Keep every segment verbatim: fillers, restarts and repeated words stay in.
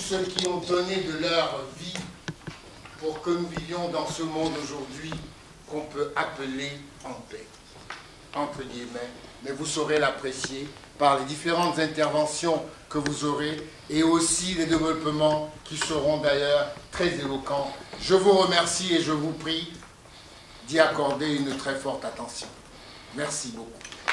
ceux qui ont donné de leur vie pour que nous vivions dans ce monde aujourd'hui qu'on peut appeler en paix, entre guillemets, mais vous saurez l'apprécier par les différentes interventions que vous aurez et aussi les développements qui seront d'ailleurs très éloquents. Je vous remercie et je vous prie d'y accorder une très forte attention. Merci beaucoup.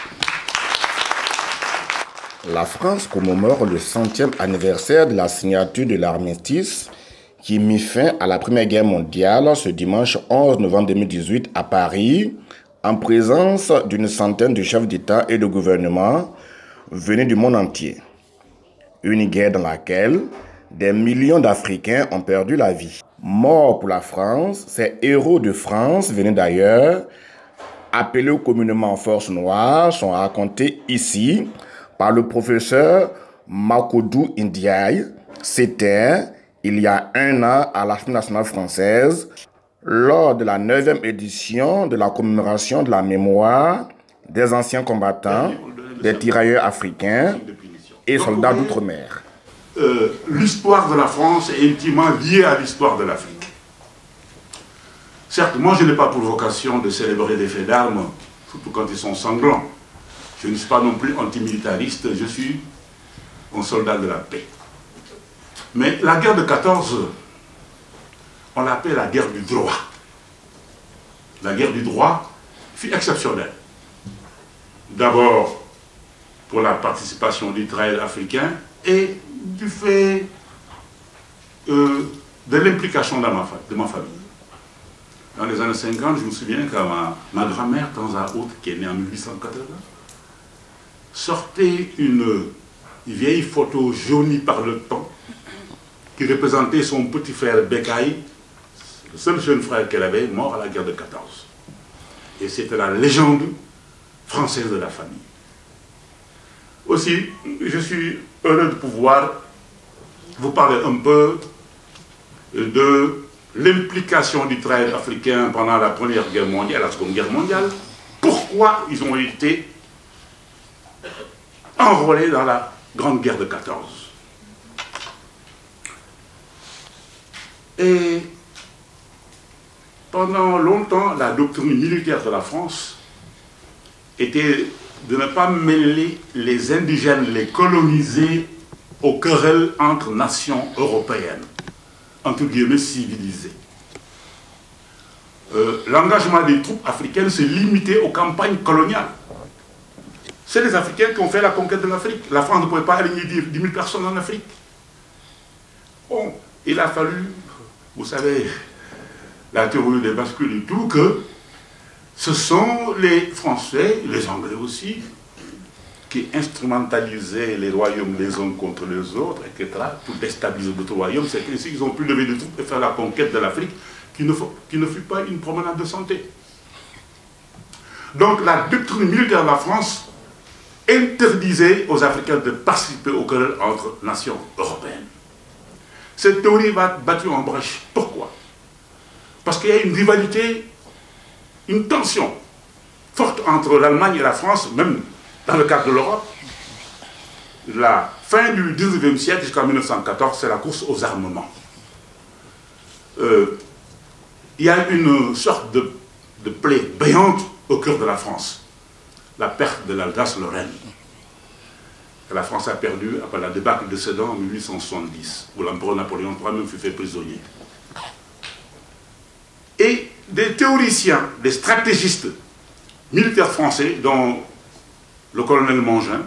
La France commémore le centième anniversaire de la signature de l'armistice qui mit fin à la Première Guerre mondiale ce dimanche onze novembre deux mille dix-huit à Paris, en présence d'une centaine de chefs d'État et de gouvernement venus du monde entier. Une guerre dans laquelle des millions d'Africains ont perdu la vie. Mort pour la France, ces héros de France venus d'ailleurs, appelés communément Force Noire, sont racontés ici par le professeur Makodou Ndiaye. C'était il y a un an à l'Assemblée nationale française, lors de la neuvième édition de la commémoration de la mémoire des anciens combattants, des tirailleurs africains et soldats d'outre-mer. Euh, l'histoire de la France est intimement liée à l'histoire de l'Afrique. Certes, moi je n'ai pas pour vocation de célébrer des faits d'armes, surtout quand ils sont sanglants. Je ne suis pas non plus antimilitariste, je suis un soldat de la paix. Mais la guerre de quatorze, on l'appelle la guerre du droit. La guerre du droit fut exceptionnelle. D'abord pour la participation d'Israël africain et du fait euh, de l'implication de ma, de ma famille. Dans les années cinquante, je me souviens que ma, ma grand-mère, Tanza Haute, qui est née en mille huit cent quatre-vingts, sortait une vieille photo jaunie par le temps qui représentait son petit frère Bekaï, le seul jeune frère qu'elle avait, mort à la guerre de quatorze. Et c'était la légende française de la famille. Aussi, je suis heureux de pouvoir vous parler un peu de l'implication du travail africain pendant la Première Guerre mondiale, la Seconde Guerre mondiale, pourquoi ils ont été enrôlés dans la Grande Guerre de quatorze. Et pendant longtemps, la doctrine militaire de la France était de ne pas mêler les indigènes, les colonisés, aux querelles entre nations européennes, entre guillemets civilisées. Euh, L'engagement des troupes africaines s'est limité aux campagnes coloniales. C'est les Africains qui ont fait la conquête de l'Afrique. La France ne pouvait pas aligner dix mille personnes en Afrique. Bon, il a fallu, vous savez, la théorie des bascules et tout, que ce sont les Français, les Anglais aussi, qui instrumentalisaient les royaumes les uns contre les autres, et cetera, pour déstabiliser d'autres royaumes. C'est ainsi qu'ils ont pu lever des troupes et faire la conquête de l'Afrique, qui ne, qui ne fut pas une promenade de santé. Donc la doctrine militaire de la France interdisait aux Africains de participer aux querelles entre nations européennes. Cette théorie va être battue en brèche. Pourquoi? Parce qu'il y a une rivalité, une tension forte entre l'Allemagne et la France, même dans le cadre de l'Europe. La fin du dix-neuvième siècle jusqu'en mille neuf cent quatorze, c'est la course aux armements. Euh, il y a une sorte de, de plaie béante au cœur de la France. La perte de l'Alsace-Lorraine. La France a perdu après la débâcle de Sedan en mille huit cent soixante-dix, où l'empereur Napoléon trois même fut fait prisonnier. Et des théoriciens, des stratégistes militaires français, dont le colonel Mangin,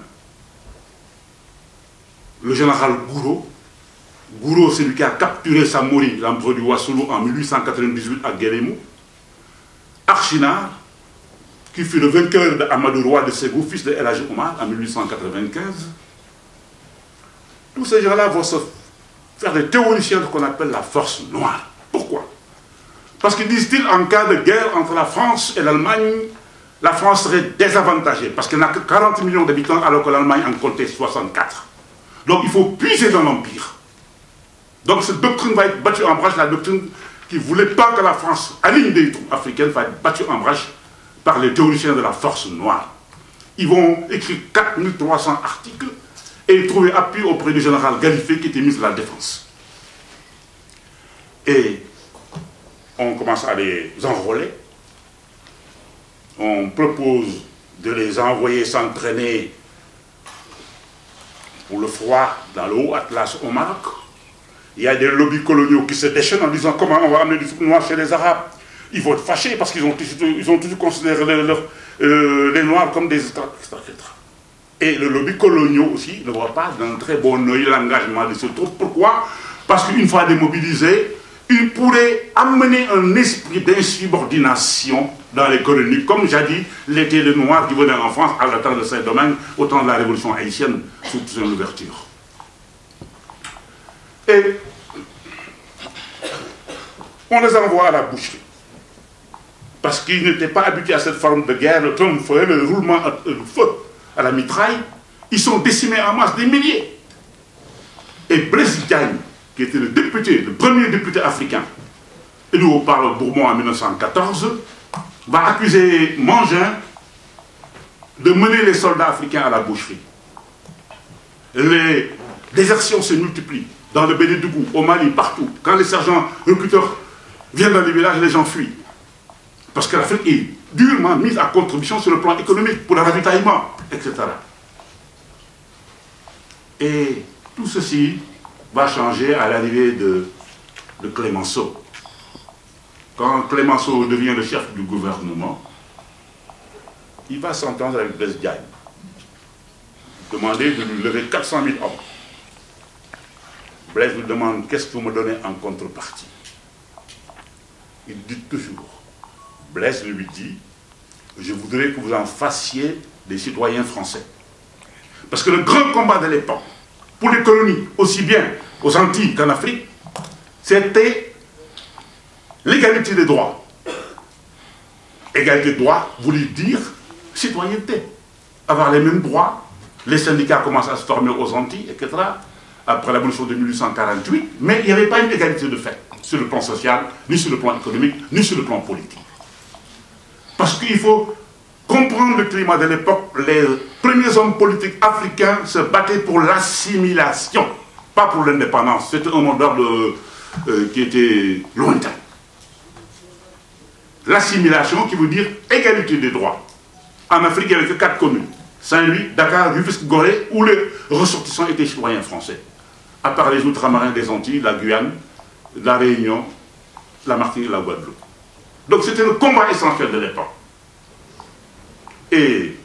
le général Gouraud, Gouraud, c'est lui qui a capturé Samori, l'empereur du Wassoulou, en mille huit cent quatre-vingt-dix-huit à Guélémou, Archinard, qui fut le vainqueur d'Amadou Roi de Ségou, fils de El Hadji Omar, en mille huit cent quatre-vingt-quinze. Tous ces gens-là vont se faire des théoriciens de ce qu'on appelle la force noire. Pourquoi? Parce qu'ils disent-ils, en cas de guerre entre la France et l'Allemagne, la France serait désavantagée, parce qu'elle n'a que quarante millions d'habitants, alors que l'Allemagne en comptait soixante-quatre. Donc il faut puiser dans l'Empire. Donc cette doctrine va être battue en brèche, la doctrine qui ne voulait pas que la France aligne des troupes africaines va être battue en brèche par les théoriciens de la force noire. Ils vont écrire quatre mille trois cents articles et trouver appui auprès du général Gallifet qui était ministre de la Défense. Et on commence à les enrôler. On propose de les envoyer s'entraîner pour le froid dans le haut Atlas au Maroc. Il y a des lobbies coloniaux qui se déchaînent en disant comment on va amener du fruit noir chez les Arabes. Ils vont être fâchés parce qu'ils ont, ils ont toujours considéré les, leur, euh, les Noirs comme des extraterrestres. Et le lobby coloniaux aussi ne voit pas d'un très bon œil l'engagement de ce troupes. Pourquoi? Parce qu'une fois démobilisés, ils pourraient amener un esprit d'insubordination dans les colonies, comme jadis l'était le noir qui venait en France à la temps de Saint-Domingue, au temps de la Révolution haïtienne, sous son ouverture. Et on les envoie à la boucherie. Parce qu'ils n'étaient pas habitués à cette forme de guerre, le temps feu, le roulement, le feu à la mitraille. Ils sont décimés en masse, des milliers. Et Blaise Diagne, qui était le député, le premier député africain, élu au Parlement Bourbon en mille neuf cent quatorze, va accuser Mangin de mener les soldats africains à la boucherie. Les désertions se multiplient. Dans le Bénédougou, au Mali, partout. Quand les sergents recruteurs viennent dans les villages, les gens fuient. Parce que l'Afrique est durement mise à contribution sur le plan économique, pour le ravitaillement, et cetera. Et tout ceci va changer à l'arrivée de, de Clémenceau. Quand Clémenceau devient le chef du gouvernement, il va s'entendre avec Blaise Diagne, demander de lui lever quatre cent mille hommes. Blaise lui demande, qu'est-ce que vous me donnez en contrepartie? Il dit toujours, Blaise lui dit, je voudrais que vous en fassiez des citoyens français. Parce que le grand combat de l'époque, pour les colonies, aussi bien aux Antilles qu'en Afrique, c'était l'égalité des droits. Égalité de droits voulait dire citoyenneté. Avoir les mêmes droits, les syndicats commencent à se former aux Antilles, et cetera, après l'abolition de mille huit cent quarante-huit, mais il n'y avait pas une égalité de fait, sur le plan social, ni sur le plan économique, ni sur le plan politique. Parce qu'il faut comprendre le climat de l'époque. Les premiers hommes politiques africains se battaient pour l'assimilation, pas pour l'indépendance. C'était un mot d'ordre euh, qui était lointain. L'assimilation qui veut dire égalité des droits. En Afrique, il n'y avait que quatre communes. Saint-Louis, Dakar, Rufisque, Gorée, où les ressortissants étaient citoyens français. À part les ultramarins des Antilles, la Guyane, la Réunion, la Martinique et la Guadeloupe. Donc c'était le combat essentiel de l'époque. Et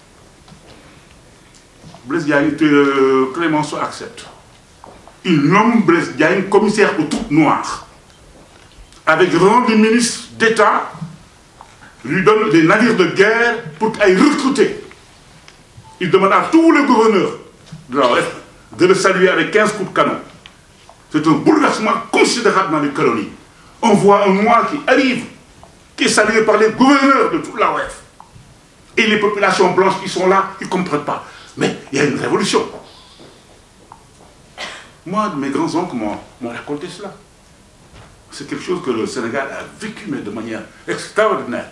Blaise Diagne, euh, Clémenceau accepte. Il nomme Blaise Diagne commissaire aux troupes noires. Avec rang de ministre d'État, lui donne des navires de guerre pour qu'il aille recruter. Il demande à tous les gouverneurs de la O F de le saluer avec quinze coups de canon. C'est un bouleversement considérable dans les colonies. On voit un noir qui arrive, qui est salué par les gouverneurs de toute la O F. Et les populations blanches qui sont là, ils ne comprennent pas. Mais il y a une révolution. Moi, mes grands-oncles m'ont raconté cela. C'est quelque chose que le Sénégal a vécu, mais de manière extraordinaire.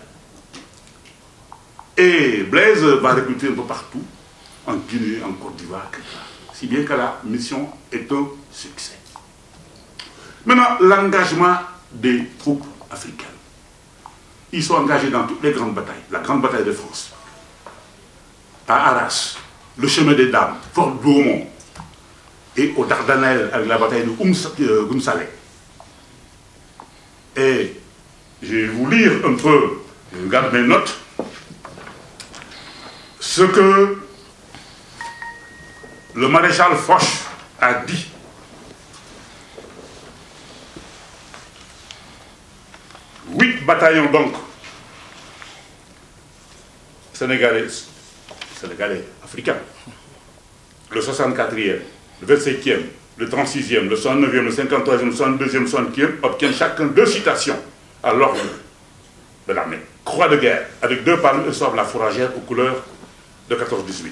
Et Blaise va recruter un peu partout, en Guinée, en Côte d'Ivoire, et cetera. Si bien que la mission est un succès. Maintenant, l'engagement des troupes africaines. Ils sont engagés dans toutes les grandes batailles. La grande bataille de France, à Arras, le chemin des Dames, Fort Douaumont, et aux Dardanelles avec la bataille de Oum Saleh. Et je vais vous lire un peu, je regarde mes notes, ce que le maréchal Foch a dit. Huit bataillons donc, sénégalais, sénégalais, africains, le soixante-quatrième, le vingt-cinquième, le trente-sixième, le soixante-neuvième, le cinquante-troisième, le soixante-deuxième, le soixante-quinzième obtiennent chacun deux citations à l'ordre de l'armée. Croix de guerre, avec deux palmes et sauve la fourragère aux couleurs de quatorze dix-huit.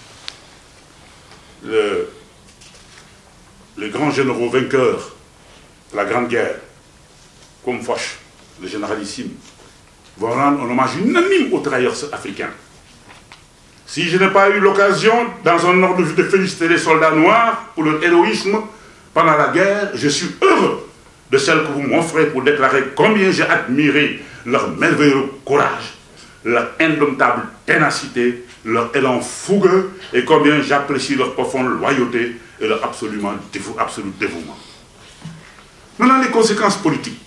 Le, les grands généraux vainqueurs de la Grande Guerre, comme Foch, le généralissime, vont rendre un hommage unanime aux travailleurs africains. Si je n'ai pas eu l'occasion, dans un ordre de féliciter les soldats noirs pour leur héroïsme pendant la guerre, je suis heureux de celles que vous m'offrez pour déclarer combien j'ai admiré leur merveilleux courage, leur indomptable ténacité, leur élan fougueux et combien j'apprécie leur profonde loyauté et leur absolument dévou absolu dévouement. Maintenant, les conséquences politiques.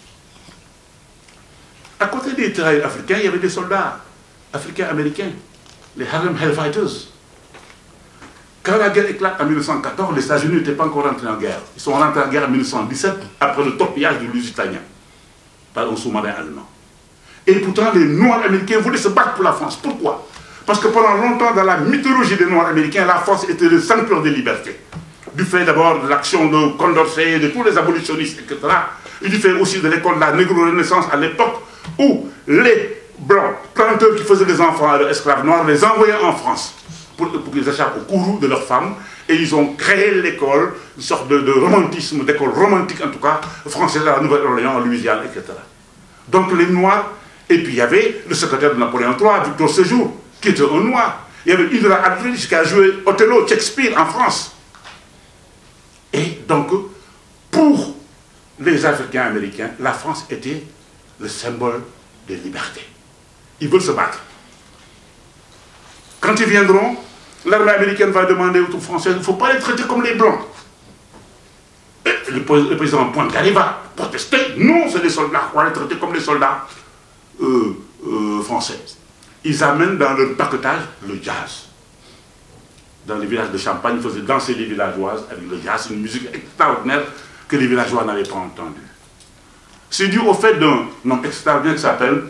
À côté des tirailleurs africains, il y avait des soldats africains-américains, les Harlem Hellfighters. Quand la guerre éclate en mille neuf cent quatorze, les États-Unis n'étaient pas encore rentrés en guerre. Ils sont rentrés en guerre en mille neuf cent dix-sept, après le torpillage du Lusitanien par un sous-marin allemand. Et pourtant, les Noirs américains voulaient se battre pour la France. Pourquoi? Parce que pendant longtemps, dans la mythologie des Noirs américains, la France était le sanctuaire des libertés. Du fait d'abord de l'action de Condorcet, de tous les abolitionnistes, et cetera. Et du fait aussi de l'école de la négro-renaissance à l'époque où les blancs, planteurs qui faisaient des enfants à leurs esclaves noirs, les envoyaient en France pour, pour qu'ils échappent au courroux de leurs femmes. Et ils ont créé l'école, une sorte de, de romantisme, d'école romantique en tout cas, française à la Nouvelle-Orléans, en Louisiane, et cetera. Donc les Noirs, et puis il y avait le secrétaire de Napoléon trois, Victor Séjour, qui était un Noir. Il y avait Hydra Aldrich qui a joué Othello, Shakespeare en France. Et donc, pour les Africains américains, la France était le symbole de liberté. Ils veulent se battre. Quand ils viendront, l'armée américaine va demander aux troupes françaises, il ne faut pas les traiter comme les Blancs. Et le, le président Poincaré va protester, non, c'est des soldats, on va les traiter comme les soldats euh, euh, français. Ils amènent dans leur paquetage le jazz. Dans les villages de Champagne, ils faisaient danser les villageoises avec le jazz, une musique extraordinaire que les villageois n'avaient pas entendue. C'est dû au fait d'un homme extraordinaire qui s'appelle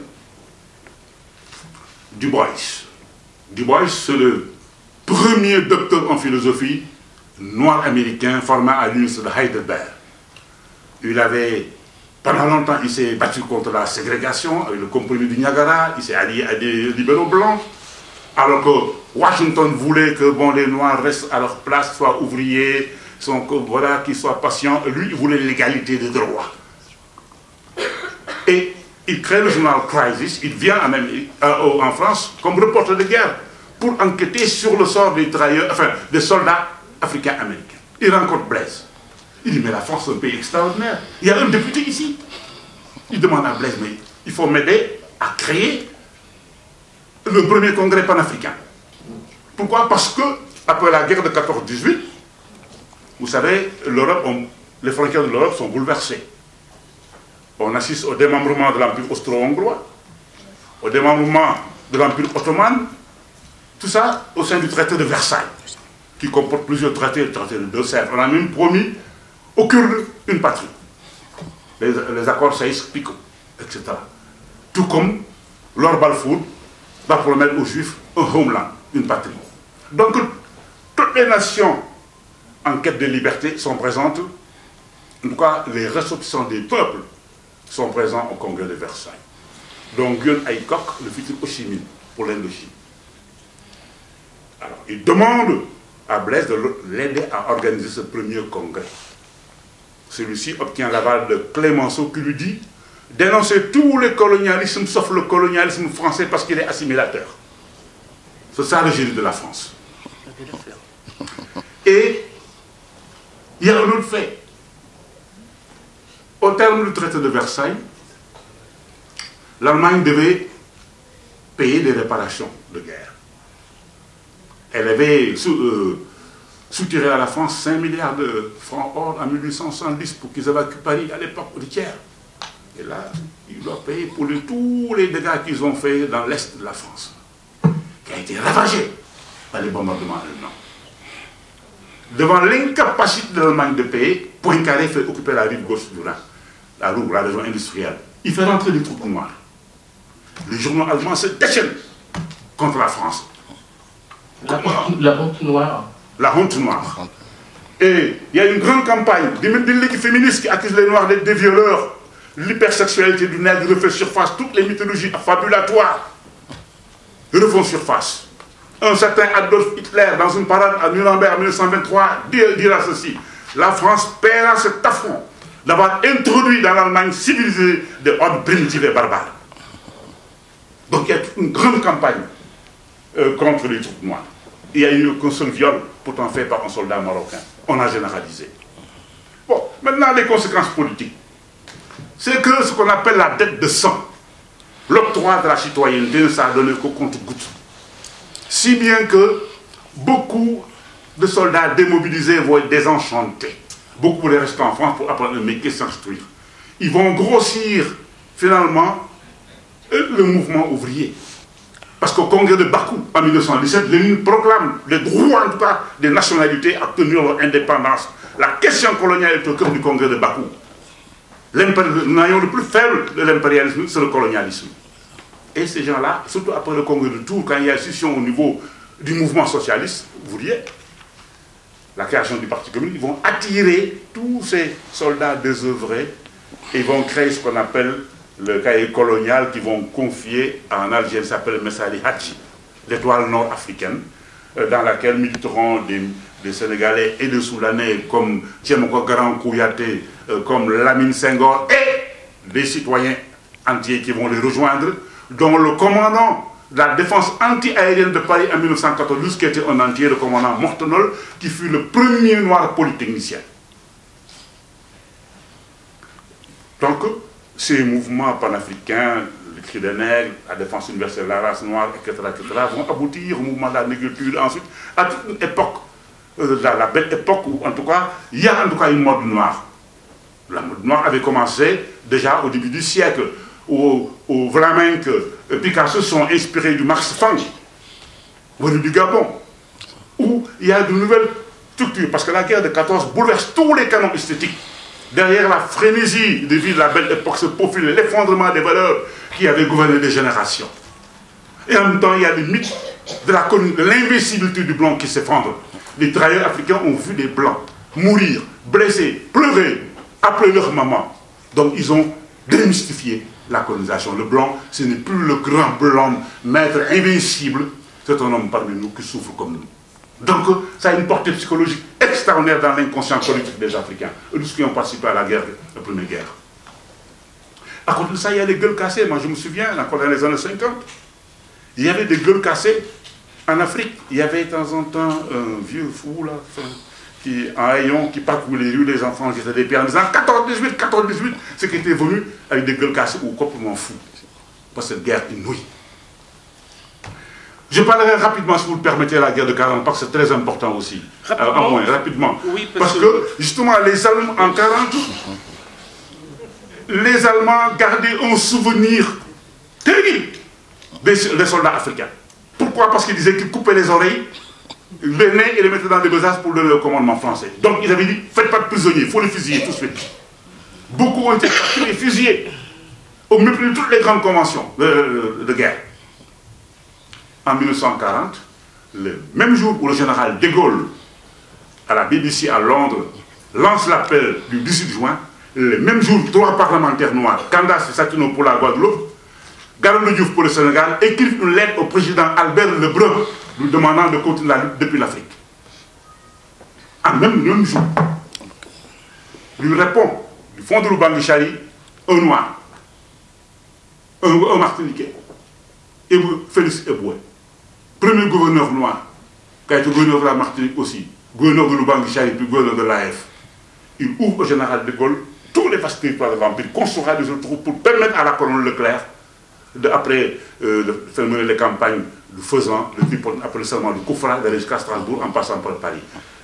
Du Bois. Du Bois, c'est le premier docteur en philosophie noir américain formé à l'université de Heidelberg. Il avait, pendant longtemps, il s'est battu contre la ségrégation avec le compromis du Niagara, il s'est allié à des libéraux blancs, alors que Washington voulait que bon, les Noirs restent à leur place, soient ouvriers, sont, voilà, qu'ils soient patients. Lui, il voulait l'égalité des droits. Et il crée le journal Crisis, il vient en, Amérique, euh, en France comme reporter de guerre pour enquêter sur le sort des travailleurs, enfin, des soldats africains-américains. Il rencontre Blaise. Il dit, mais la France est un pays extraordinaire. Il y a un député ici. Il demande à Blaise, mais il faut m'aider à créer le premier congrès panafricain. Pourquoi? Parce que, après la guerre de quatorze dix-huit, vous savez, l'Europe, les frontières de l'Europe sont bouleversées. On assiste au démembrement de l'Empire austro-hongrois, au démembrement de l'Empire ottoman, tout ça au sein du traité de Versailles, qui comporte plusieurs traités, le traité de Deux-Sèvres. On a même promis aux Kurdes une patrie, les, les accords Saïs-Picot, et cetera. Tout comme Lord Balfour va promettre aux Juifs un homeland, une patrie. Donc, toutes les nations en quête de liberté sont présentes, en tout cas les ressortissants des peuples sont présents au congrès de Versailles. Donc, Nguyen Ai Quoc, le futur Ho Chi Minh pour l'Indochine. Alors, il demande à Blaise de l'aider à organiser ce premier congrès. Celui-ci obtient l'aval de Clémenceau qui lui dit dénoncer tous les colonialismes sauf le colonialisme français parce qu'il est assimilateur. C'est ça le génie de la France. Et il y a un autre fait. Au terme du traité de Versailles, l'Allemagne devait payer des réparations de guerre. Elle avait sous, euh, soutiré à la France cinq milliards de francs or en mille huit cent soixante-dix pour qu'ils évacuent Paris à l'époque routière. Et là, ils doivent payer pour les, tous les dégâts qu'ils ont faits dans l'est de la France, qui a été ravagé par les bombardements allemands. Devant l'incapacité de l'Allemagne de payer, Poincaré fait occuper la rive gauche du Rhin, la Roue, la région industrielle. Il fait rentrer les troupes noires. Les journaux allemands se déchaînent contre la France. La, la honte noire. La honte noire. Et il y a une grande campagne des ligues féministes qui accusent les Noirs d'être des violeurs. L'hypersexualité du nègre refait surface. Toutes les mythologies fabulatoires refont surface. Un certain Adolf Hitler, dans une parade à Nuremberg en mille neuf cent vingt-trois, dira ceci: la France paiera cet affront d'avoir introduit dans l'Allemagne civilisée des hordes primitives et barbares. Donc il y a une grande campagne euh, contre les troupes noires. Il y a eu qu'un seul viol, pourtant fait par un soldat marocain. On a généralisé. Bon, maintenant les conséquences politiques. c'est que ce qu'on appelle la dette de sang, l'octroi de la citoyenneté ne s'est donné qu'au compte-gouttes. Si bien que beaucoup de soldats démobilisés vont être désenchantés. Beaucoup vont rester en France pour apprendre le métier, s'instruire. Ils vont grossir finalement le mouvement ouvrier. Parce qu'au congrès de Bakou, en mille neuf cent dix-sept, Lénine proclame les droits, en tout cas, des nationalités à obtenir leur indépendance. La question coloniale est au cœur du congrès de Bakou. Le noyau le plus faible de l'impérialisme, c'est le colonialisme. Et ces gens-là, surtout après le congrès de Tours, quand il y a une scission au niveau du mouvement socialiste ouvrier, la création du Parti communiste, ils vont attirer tous ces soldats désœuvrés et vont créer ce qu'on appelle le cahier colonial qu'ils vont confier à un Algérien qui s'appelle Messali Hadji, l'étoile nord-africaine, dans laquelle militeront des, des Sénégalais et des Soudanais comme Thiemoko Garan Kouyaté, comme Lamine Senghor et des citoyens entiers qui vont les rejoindre, dont le commandant de la défense anti-aérienne de Paris en mille neuf cent quatorze, qui était un entier, le commandant Mortenol, qui fut le premier noir polytechnicien. Donc, ces mouvements panafricains, le cri des nègres, la défense universelle de la race noire, et cetera, et cetera, vont aboutir au mouvement de la négritude, ensuite, à toute une époque, euh, la, la belle époque où, en tout cas, il y a en tout cas une mode noire. La mode noire avait commencé déjà au début du siècle, où, où Vlaminck et Picasso sont inspirés du Marx Fang, venu du Gabon, où il y a de nouvelles structures, parce que la guerre de quatorze bouleverse tous les canons esthétiques. Derrière la frénésie de vie de la belle époque se profile l'effondrement des valeurs qui avaient gouverné des générations. Et en même temps, il y a le mythe de l'invincibilité du blanc qui s'effondre. Les travailleurs africains ont vu des blancs mourir, blessés, pleurer, appeler leur maman. Donc ils ont démystifié la colonisation. Le blanc, ce n'est plus le grand blanc, maître invincible, c'est un homme parmi nous qui souffre comme nous. Donc, ça a une portée psychologique extraordinaire dans l'inconscient collectif des Africains, eux qui ont participé à la guerre, la première guerre. À côté de ça, il y a des gueules cassées. Moi, je me souviens, encore dans les années cinquante, il y avait des gueules cassées en Afrique. Il y avait de temps en temps un vieux fou, là, qui, en haillons, qui parcourait les rues des enfants, qui étaient des pères en disant quatorze dix-huit, quatorze dix-huit, ce qui était venu avec des gueules cassées ou complètement fou. Parce que cette guerre inouïe. Je parlerai rapidement, si vous le permettez, de la guerre de quarante, parce que c'est très important aussi. Rapidement. Alors, moins, rapidement. Oui, parce, parce que, que, justement, les Allemands, en quarante, les Allemands gardaient un souvenir terrible des, des soldats africains. Pourquoi? Parce qu'ils disaient qu'ils coupaient les oreilles, les nez et les mettaient dans des besaces pour donner le commandement français. Donc, ils avaient dit, faites pas de prisonniers, il faut les fusiller tout de suite. Beaucoup ont été capturés, fusillés, au mépris de toutes les grandes conventions de, de guerre. En mille neuf cent quarante, le même jour où le général de Gaulle, à la B B C à Londres, lance l'appel du dix-huit juin, le même jour, trois parlementaires noirs, Candace Satino pour la Guadeloupe, Galandou Diouf pour le Sénégal, écrivent une lettre au président Albert Lebrun, lui demandant de continuer la lutte depuis l'Afrique. En même, même jour, lui répond, du fond de l'Oubanguichari, un noir, un, un Martiniquais, et Félix Eboué. Premier gouverneur noir, qui a été gouverneur de la Martinique aussi, gouverneur de l'Oubanguichari, puis gouverneur de l'A F. Il ouvre au général de Gaulle tous les vastes territoires de l'Empire, construira des autoroutes pour permettre à la colonne Leclerc, de, après euh, de faire mener les campagnes du Faisan, de, après le serment du Koufra, d'aller jusqu'à Strasbourg en passant par Paris.